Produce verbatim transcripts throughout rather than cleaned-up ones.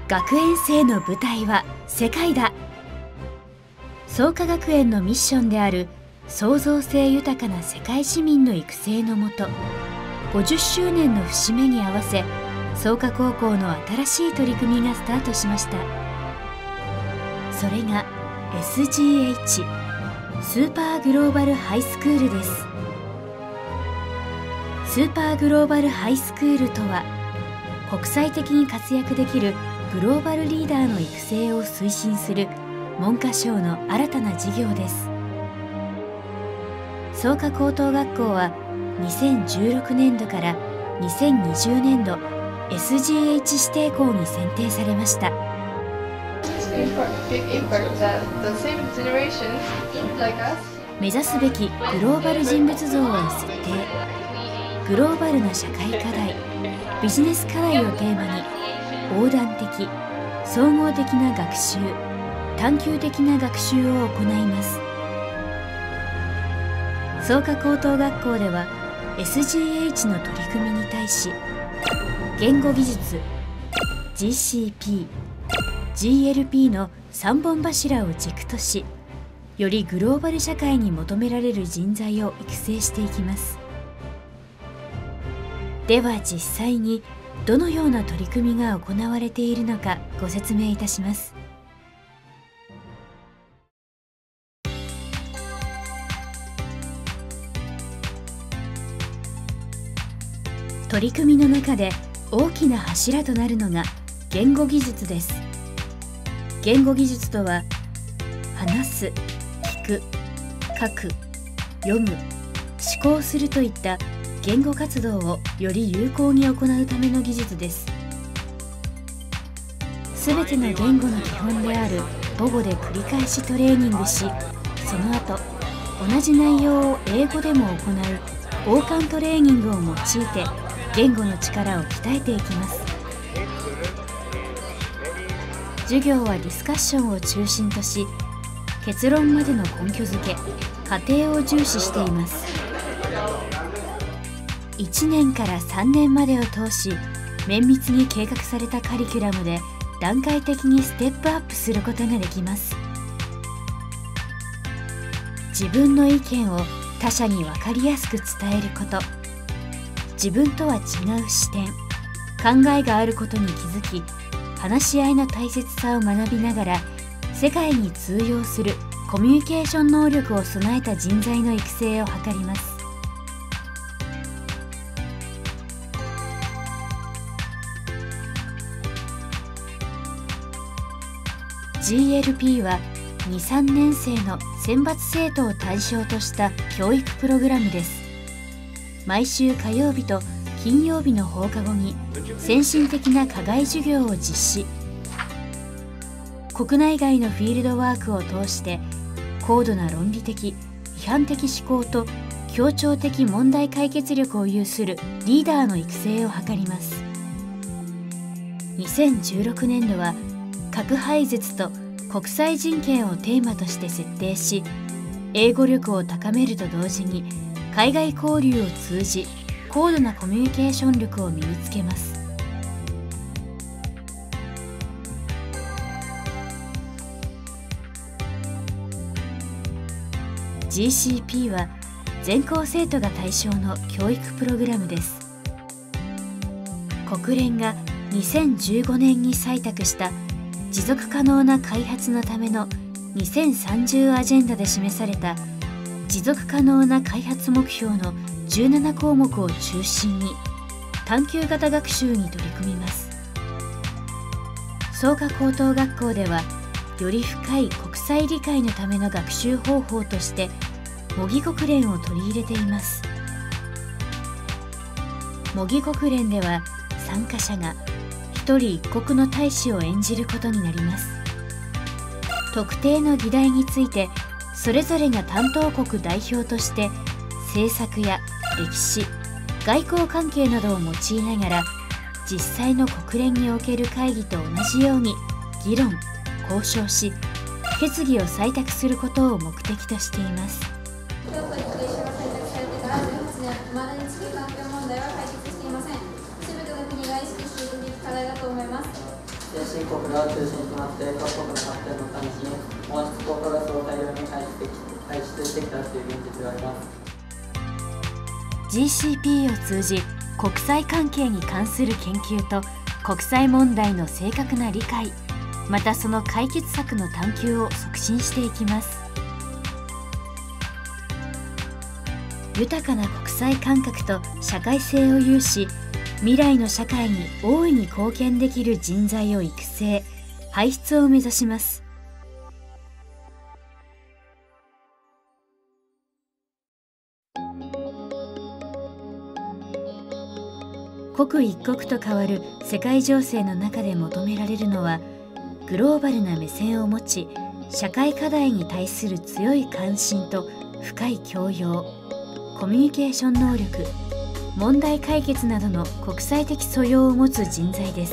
学園生の舞台は世界だ。創価学園のミッションである創造性豊かな世界市民の育成のもと、ごじゅっしゅうねんの節目に合わせ創価高校の新しい取り組みがスタートしました。それが エスジーエイチ スーパーグローバルハイスクールです。スーパーグローバルハイスクールとは、国際的に活躍できるグローバルリーダーの育成を推進する文科省の新たな事業です。創価高等学校はにせんじゅうろくねんどからにせんにじゅうねんど エスジーエイチ 指定校に選定されました。目指すべきグローバル人物像を設定。グローバルな社会課題、ビジネス課題をテーマに横断的、総合的な学習、探究的な学習を行います。創価高等学校では エスジーエイチ の取り組みに対し、言語技術、ジーシーピー、ジーエルピー のさんぼん柱を軸とし、よりグローバル社会に求められる人材を育成していきます。では実際にどのような取り組みが行われているのかご説明いたします。取り組みの中で大きな柱となるのが言語技術です。言語技術とは、話す、聞く、書く、読む、思考するといった言語活動をより有効に行うための技術です。すべての言語の基本である母語で繰り返しトレーニングし、その後同じ内容を英語でも行う応換トレーニングを用いて言語の力を鍛えていきます。授業はディスカッションを中心とし、結論までの根拠づけ、過程を重視しています。いちねんからさんねんまでを通し、綿密に計画されたカリキュラムで段階的にステップアップすることができます。自分の意見を他者に分かりやすく伝えること、自分とは違う視点、考えがあることに気づき、話し合いの大切さを学びながら世界に通用するコミュニケーション能力を備えた人材の育成を図ります。ジーエルピー はに、さんねん生の選抜生徒を対象とした教育プログラムです。毎週火曜日と金曜日の放課後に先進的な課外授業を実施。国内外のフィールドワークを通して高度な論理的、批判的思考と協調的問題解決力を有するリーダーの育成を図ります。にせんじゅうろくねんどは核廃絶と国際人権をテーマとして設定し、英語力を高めると同時に海外交流を通じ高度なコミュニケーション力を身につけます。ジーシーピー は全校生徒が対象の教育プログラムです。国連がにせんじゅうごねんに採択した持続可能な開発のためのにせんさんじゅうアジェンダで示された持続可能な開発目標のじゅうななこうもくを中心に探究型学習に取り組みます。創価高等学校ではより深い国際理解のための学習方法として模擬国連を取り入れています。模擬国連では参加者が一人一国の大使を演じることになります。特定の議題についてそれぞれが担当国代表として政策や歴史、外交関係などを用いながら実際の国連における会議と同じように議論、交渉し決議を採択することを目的としています。 京都に定書が採択されてからじゅうはちねん、未だに地球環境問題は解決していません。全ての国が意識していくべき課題だと思います。中進国が中心となって各国の発展のために温室効果ガスを大量に排出してき排出してきたという現実があります。 ジーシーピー を通じ国際関係に関する研究と国際問題の正確な理解、またその解決策の探求を促進していきます。豊かな国際感覚と社会性を有し、未来の社会に大いに貢献できる人材を育成・輩出を目指します。刻一刻と変わる世界情勢の中で求められるのは、グローバルな目線を持ち、社会課題に対する強い関心と深い教養、コミュニケーション能力、問題解決などの国際的素養を持つ人材です。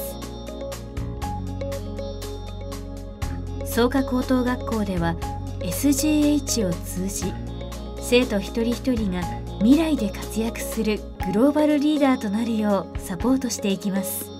草加高等学校では エスジーエイチ を通じ、生徒一人一人が未来で活躍するグローバルリーダーとなるようサポートしていきます。